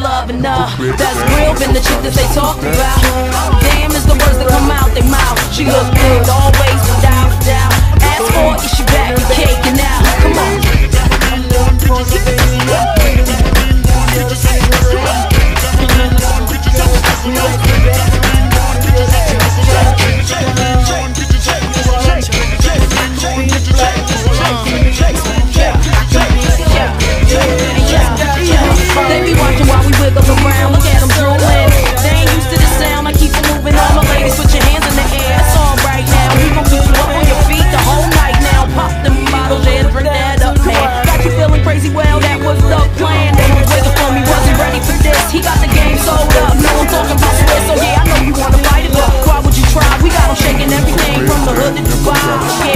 loving her. That's real, been the chick that they talk about. Damn is the words that come out they mouth. She look good always, without a doubt. Ask for it, is she back and caking out? Come on. They be watching while we wiggle around. Look at them drooling. They ain't used to the sound. I keep it moving. All my ladies, put your hands in the air. It's all right now. We gon' keep you up on your feet the whole night now. Pop them bottles and drink that up, man. Got you feeling crazy? Well, that was the plan. They was waiting for me, wasn't ready for this. He got the game sold up. No, I'm talking about Swiss. So yeah, I know you wanna fight it, but why would you try? We got them shaking everything from the hood to Dubai. Yeah.